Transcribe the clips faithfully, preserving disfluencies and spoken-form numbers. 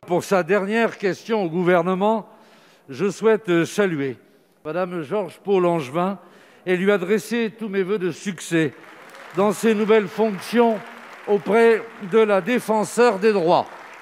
Pour sa dernière question au gouvernement, je souhaite saluer Madame Georges Pau-Langevin et lui adresser tous mes vœux de succès dans ses nouvelles fonctions auprès de la Défenseure des droits.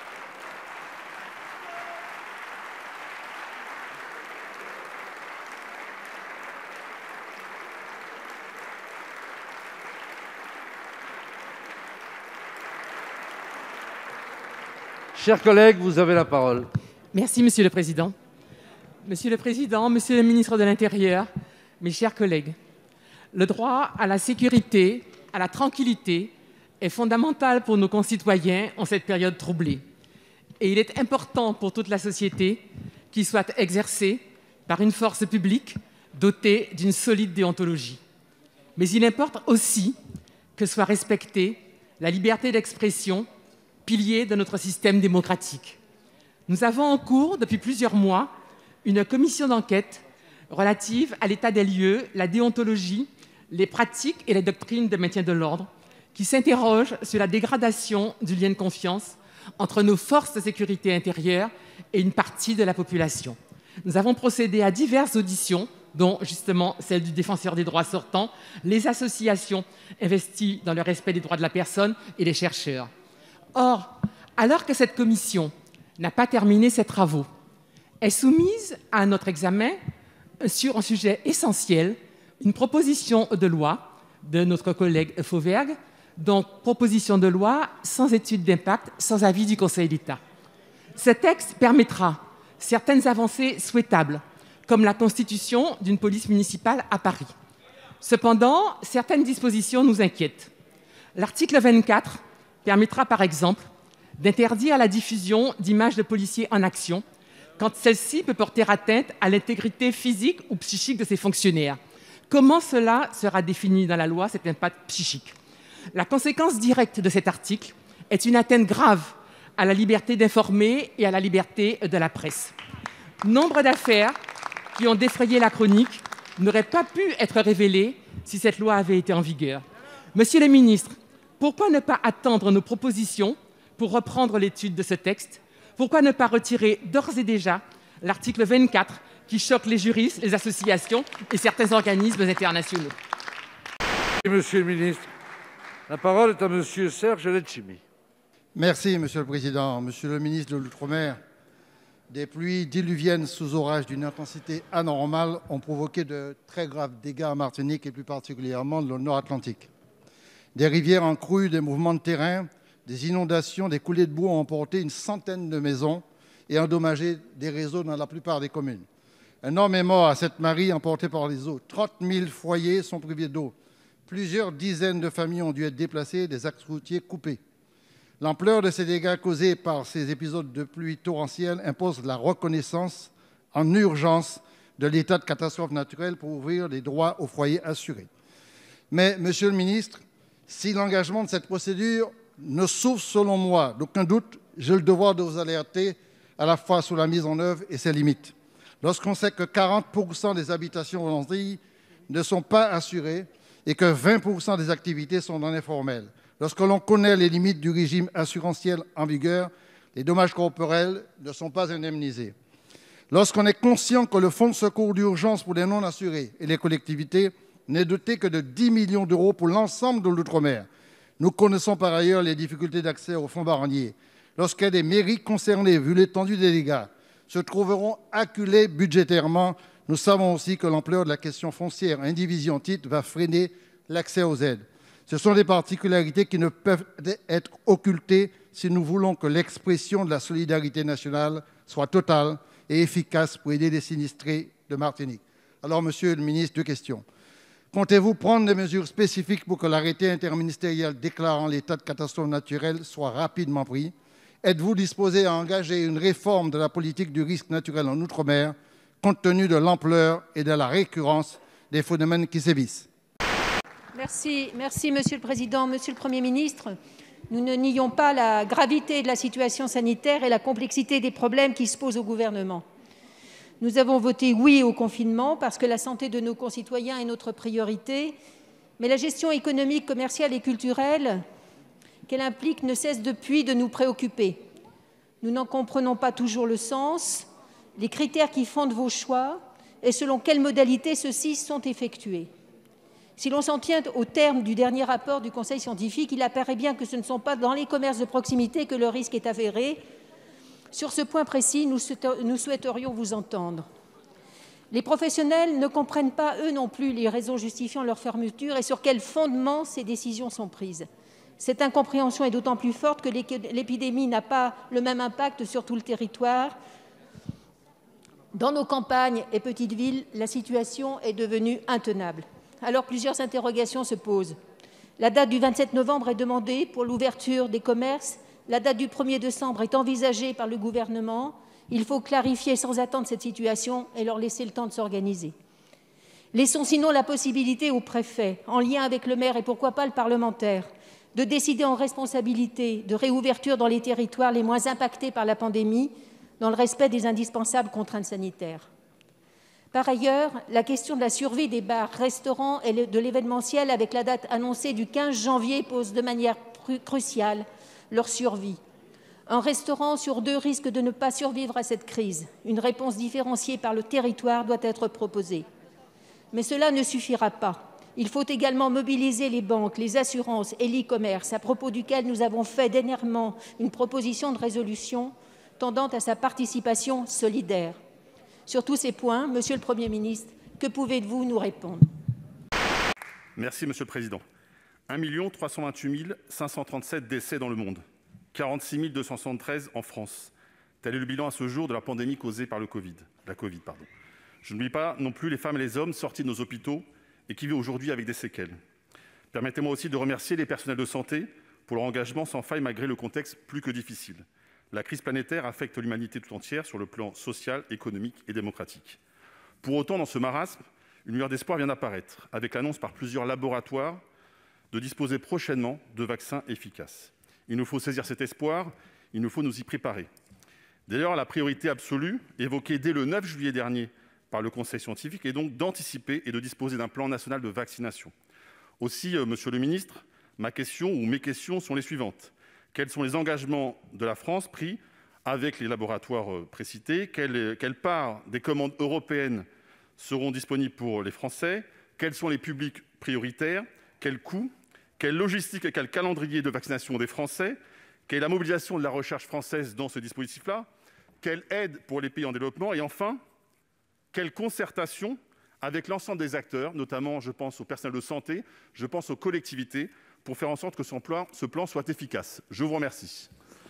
Chers collègues, vous avez la parole. Merci, Monsieur le Président. Monsieur le Président, Monsieur le ministre de l'Intérieur, mes chers collègues, le droit à la sécurité, à la tranquillité est fondamental pour nos concitoyens en cette période troublée. Et il est important pour toute la société qu'il soit exercé par une force publique dotée d'une solide déontologie. Mais il importe aussi que soit respectée la liberté d'expression, pilier de notre système démocratique. Nous avons en cours, depuis plusieurs mois, une commission d'enquête relative à l'état des lieux, la déontologie, les pratiques et les doctrines de maintien de l'ordre, qui s'interroge sur la dégradation du lien de confiance entre nos forces de sécurité intérieure et une partie de la population. Nous avons procédé à diverses auditions, dont justement celle du défenseur des droits sortant, les associations investies dans le respect des droits de la personne et les chercheurs. Or, alors que cette commission n'a pas terminé ses travaux, est soumise à notre examen sur un sujet essentiel, une proposition de loi de notre collègue Fauvergue, donc proposition de loi sans étude d'impact, sans avis du Conseil d'État. Ce texte permettra certaines avancées souhaitables, comme la constitution d'une police municipale à Paris. Cependant, certaines dispositions nous inquiètent. L'article vingt-quatre permettra par exemple d'interdire la diffusion d'images de policiers en action quand celle-ci peut porter atteinte à l'intégrité physique ou psychique de ses fonctionnaires. Comment cela sera défini dans la loi, cet impact psychique? La conséquence directe de cet article est une atteinte grave à la liberté d'informer et à la liberté de la presse. Nombre d'affaires qui ont défrayé la chronique n'auraient pas pu être révélées si cette loi avait été en vigueur. Monsieur le ministre, pourquoi ne pas attendre nos propositions pour reprendre l'étude de ce texte? Pourquoi ne pas retirer d'ores et déjà l'article vingt-quatre qui choque les juristes, les associations et certains organismes internationaux? Monsieur le ministre, la parole est à Monsieur Serge Letchimy. Merci, Monsieur le Président. Monsieur le ministre de l'Outre-mer, des pluies diluviennes sous orage d'une intensité anormale ont provoqué de très graves dégâts en Martinique et plus particulièrement dans le Nord-Atlantique. Des rivières en crue, des mouvements de terrain, des inondations, des coulées de boue ont emporté une centaine de maisons et endommagé des réseaux dans la plupart des communes. Un homme est mort à Sainte-Marie, emporté par les eaux. trente mille foyers sont privés d'eau. Plusieurs dizaines de familles ont dû être déplacées, des axes routiers coupés. L'ampleur de ces dégâts causés par ces épisodes de pluie torrentielle impose la reconnaissance en urgence de l'état de catastrophe naturelle pour ouvrir les droits aux foyers assurés. Mais, Monsieur le ministre, si l'engagement de cette procédure ne sauve, selon moi, d'aucun doute, j'ai le devoir de vous alerter à la fois sur la mise en œuvre et ses limites. Lorsqu'on sait que quarante pour cent des habitations aux Antilles ne sont pas assurées et que vingt pour cent des activités sont dans l'informel, lorsque l'on connaît les limites du régime assurantiel en vigueur, les dommages corporels ne sont pas indemnisés. Lorsqu'on est conscient que le fonds de secours d'urgence pour les non-assurés et les collectivités n'est doté que de dix millions d'euros pour l'ensemble de l'outre-mer. Nous connaissons par ailleurs les difficultés d'accès au fonds Barnier. Lorsque des mairies concernées, vu l'étendue des dégâts, se trouveront acculées budgétairement, nous savons aussi que l'ampleur de la question foncière indivisée en titre va freiner l'accès aux aides. Ce sont des particularités qui ne peuvent être occultées si nous voulons que l'expression de la solidarité nationale soit totale et efficace pour aider les sinistrés de Martinique. Alors, Monsieur le ministre, deux questions. Comptez-vous prendre des mesures spécifiques pour que l'arrêté interministériel déclarant l'état de catastrophe naturelle soit rapidement pris? Êtes-vous disposé à engager une réforme de la politique du risque naturel en Outre-mer, compte tenu de l'ampleur et de la récurrence des phénomènes qui sévissent? Merci, merci Monsieur le Président. Monsieur le Premier ministre, nous ne nions pas la gravité de la situation sanitaire et la complexité des problèmes qui se posent au gouvernement. Nous avons voté oui au confinement parce que la santé de nos concitoyens est notre priorité, mais la gestion économique, commerciale et culturelle qu'elle implique ne cesse depuis de nous préoccuper. Nous n'en comprenons pas toujours le sens, les critères qui fondent vos choix et selon quelles modalités ceux-ci sont effectués. Si l'on s'en tient au terme du dernier rapport du Conseil scientifique, il apparaît bien que ce ne sont pas dans les commerces de proximité que le risque est avéré. Sur ce point précis, nous souhaiterions vous entendre. Les professionnels ne comprennent pas, eux non plus, les raisons justifiant leur fermeture et sur quel fondement ces décisions sont prises. Cette incompréhension est d'autant plus forte que l'épidémie n'a pas le même impact sur tout le territoire. Dans nos campagnes et petites villes, la situation est devenue intenable. Alors plusieurs interrogations se posent. La date du vingt-sept novembre est demandée pour l'ouverture des commerces. La date du premier décembre est envisagée par le gouvernement. Il faut clarifier sans attendre cette situation et leur laisser le temps de s'organiser. Laissons sinon la possibilité au préfet, en lien avec le maire et pourquoi pas le parlementaire, de décider en responsabilité de réouverture dans les territoires les moins impactés par la pandémie, dans le respect des indispensables contraintes sanitaires. Par ailleurs, la question de la survie des bars, restaurants et de l'événementiel avec la date annoncée du quinze janvier pose de manière cruciale leur survie. Un restaurant sur deux risque de ne pas survivre à cette crise. Une réponse différenciée par le territoire doit être proposée. Mais cela ne suffira pas. Il faut également mobiliser les banques, les assurances et l'e-commerce, à propos duquel nous avons fait dernièrement une proposition de résolution tendant à sa participation solidaire. Sur tous ces points, Monsieur le Premier ministre, que pouvez-vous nous répondre? Merci, Monsieur le Président. un million trois cent vingt-huit mille cinq cent trente-sept décès dans le monde, quarante-six mille deux cent soixante-treize en France. Tel est le bilan à ce jour de la pandémie causée par le Covid, la Covid. Pardon. Je n'oublie pas non plus les femmes et les hommes sortis de nos hôpitaux et qui vivent aujourd'hui avec des séquelles. Permettez-moi aussi de remercier les personnels de santé pour leur engagement sans faille malgré le contexte plus que difficile. La crise planétaire affecte l'humanité tout entière sur le plan social, économique et démocratique. Pour autant, dans ce marasme, une lueur d'espoir vient d'apparaître, avec l'annonce par plusieurs laboratoires de disposer prochainement de vaccins efficaces. Il nous faut saisir cet espoir, il nous faut nous y préparer. D'ailleurs, la priorité absolue, évoquée dès le neuf juillet dernier par le Conseil scientifique, est donc d'anticiper et de disposer d'un plan national de vaccination. Aussi, euh, Monsieur le ministre, ma question ou mes questions sont les suivantes. Quels sont les engagements de la France pris avec les laboratoires précités? Quelle, quelle part des commandes européennes seront disponibles pour les Français? Quels sont les publics prioritaires? Quel coût? Quelle logistique et quel calendrier de vaccination des Français? Quelle est la mobilisation de la recherche française dans ce dispositif-là? Quelle aide pour les pays en développement? Et enfin, quelle concertation avec l'ensemble des acteurs, notamment je pense au personnel de santé, je pense aux collectivités, pour faire en sorte que son plan, ce plan soit efficace. Je vous remercie.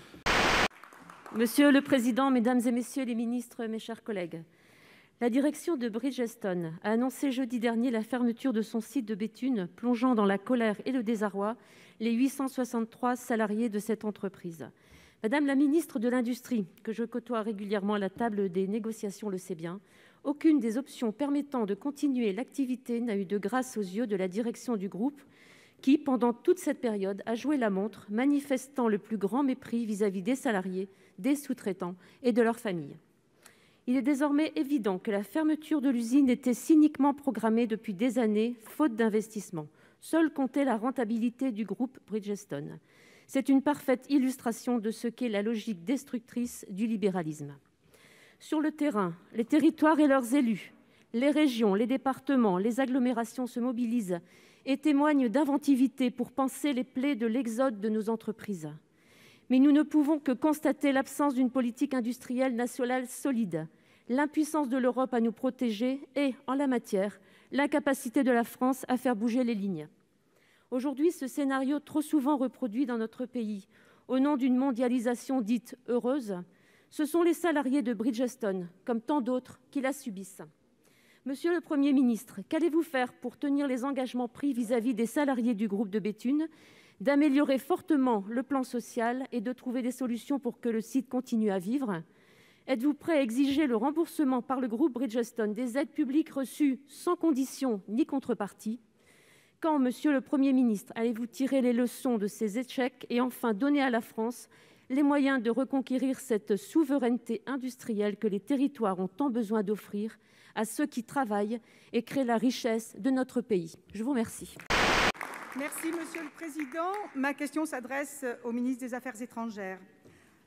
Monsieur le Président, Mesdames et Messieurs les ministres, mes chers collègues, la direction de Bridgestone a annoncé jeudi dernier la fermeture de son site de Béthune, plongeant dans la colère et le désarroi les huit cent soixante-trois salariés de cette entreprise. Madame la ministre de l'Industrie, que je côtoie régulièrement à la table des négociations, le sait bien, aucune des options permettant de continuer l'activité n'a eu de grâce aux yeux de la direction du groupe, qui, pendant toute cette période, a joué la montre, manifestant le plus grand mépris vis-à-vis des salariés, des sous-traitants et de leurs familles. Il est désormais évident que la fermeture de l'usine était cyniquement programmée depuis des années, faute d'investissement. Seule comptait la rentabilité du groupe Bridgestone. C'est une parfaite illustration de ce qu'est la logique destructrice du libéralisme. Sur le terrain, les territoires et leurs élus, les régions, les départements, les agglomérations se mobilisent et témoignent d'inventivité pour panser les plaies de l'exode de nos entreprises. Mais nous ne pouvons que constater l'absence d'une politique industrielle nationale solide, l'impuissance de l'Europe à nous protéger et, en la matière, l'incapacité de la France à faire bouger les lignes. Aujourd'hui, ce scénario trop souvent reproduit dans notre pays, au nom d'une mondialisation dite heureuse, ce sont les salariés de Bridgestone, comme tant d'autres, qui la subissent. Monsieur le Premier ministre, qu'allez-vous faire pour tenir les engagements pris vis-à-vis des salariés du groupe de Béthune, d'améliorer fortement le plan social et de trouver des solutions pour que le site continue à vivre? Êtes-vous prêt à exiger le remboursement par le groupe Bridgestone des aides publiques reçues sans condition ni contrepartie? Quand, Monsieur le Premier ministre, allez-vous tirer les leçons de ces échecs et enfin donner à la France les moyens de reconquérir cette souveraineté industrielle que les territoires ont tant besoin d'offrir à ceux qui travaillent et créent la richesse de notre pays? Je vous remercie. Merci, Monsieur le Président. Ma question s'adresse au ministre des Affaires étrangères.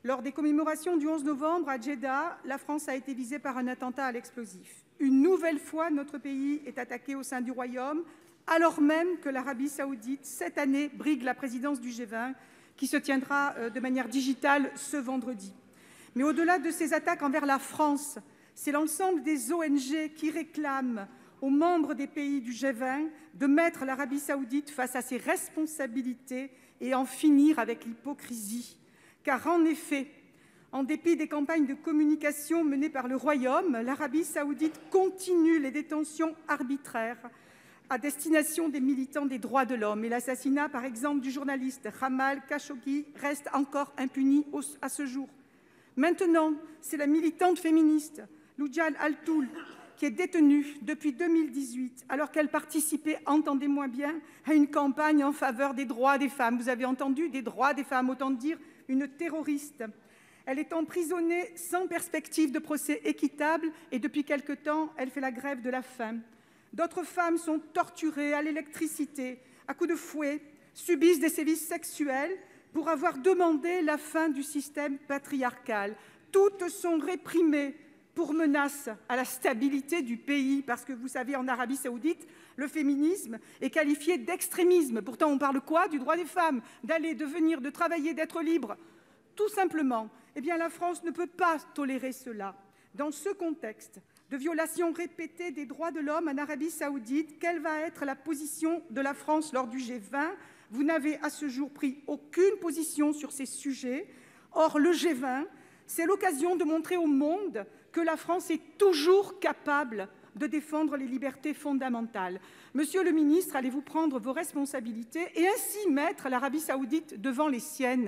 Lors des commémorations du onze novembre à Jeddah, la France a été visée par un attentat à l'explosif. Une nouvelle fois, notre pays est attaqué au sein du Royaume, alors même que l'Arabie saoudite, cette année, brigue la présidence du G vingt, qui se tiendra de manière digitale ce vendredi. Mais au-delà de ces attaques envers la France, c'est l'ensemble des O N G qui réclament aux membres des pays du G vingt de mettre l'Arabie saoudite face à ses responsabilités et en finir avec l'hypocrisie. Car en effet, en dépit des campagnes de communication menées par le Royaume, l'Arabie saoudite continue les détentions arbitraires à destination des militants des droits de l'homme. Et l'assassinat, par exemple, du journaliste Jamal Khashoggi reste encore impuni à ce jour. Maintenant, c'est la militante féministe Loujain Al-Toul qui est détenue depuis deux mille dix-huit, alors qu'elle participait, entendez-moi bien, à une campagne en faveur des droits des femmes. Vous avez entendu, des droits des femmes, autant dire une terroriste. Elle est emprisonnée sans perspective de procès équitable et depuis quelque temps, elle fait la grève de la faim. D'autres femmes sont torturées à l'électricité, à coups de fouet, subissent des sévices sexuels pour avoir demandé la fin du système patriarcal. Toutes sont réprimées pour menace à la stabilité du pays, parce que vous savez, en Arabie saoudite, le féminisme est qualifié d'extrémisme. Pourtant, on parle quoi? Du droit des femmes, d'aller, de venir, de travailler, d'être libre. Tout simplement, eh bien, la France ne peut pas tolérer cela. Dans ce contexte de violation répétée des droits de l'homme en Arabie saoudite, quelle va être la position de la France lors du G vingt? Vous n'avez à ce jour pris aucune position sur ces sujets. Or, le G vingt, c'est l'occasion de montrer au monde que la France est toujours capable de défendre les libertés fondamentales. Monsieur le ministre, allez-vous prendre vos responsabilités et ainsi mettre l'Arabie saoudite devant les siennes ?